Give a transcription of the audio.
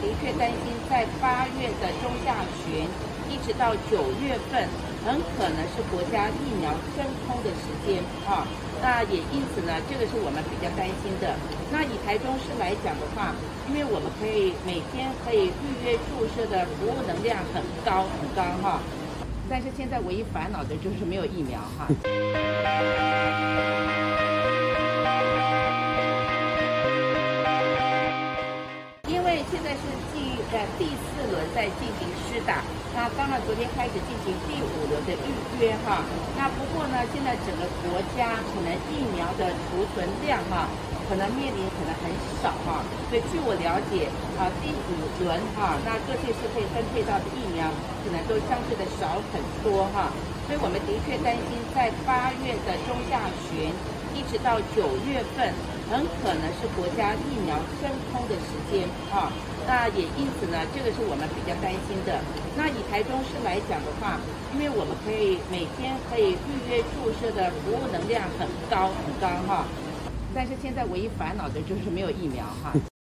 的确担心在8月的中下旬一直到9月份，很可能是国家疫苗真空的时间啊。那也因此呢，这个是我们比较担心的。那以台中市来讲的话，因为我们每天可以预约注射的服务能量很高哈，但是现在唯一烦恼的就是没有疫苗哈。因为现在是第4轮在进行施打，那当然昨天开始进行第5轮的预约哈。那不过呢，现在整个国家可能疫苗的储存量哈，可能面临可能很少哈。所以据我了解第5轮哈，那各县市可以分配到的疫苗可能都相对的少很多哈。所以我们的确担心在8月的中下旬一直到9月份，很可能是国家疫苗真空的时间啊。那也因此呢，这个是我们比较担心的。那以台中市来讲的话，因为我们每天可以预约注射的服务能量很高哈，但是现在唯一烦恼的就是没有疫苗哈。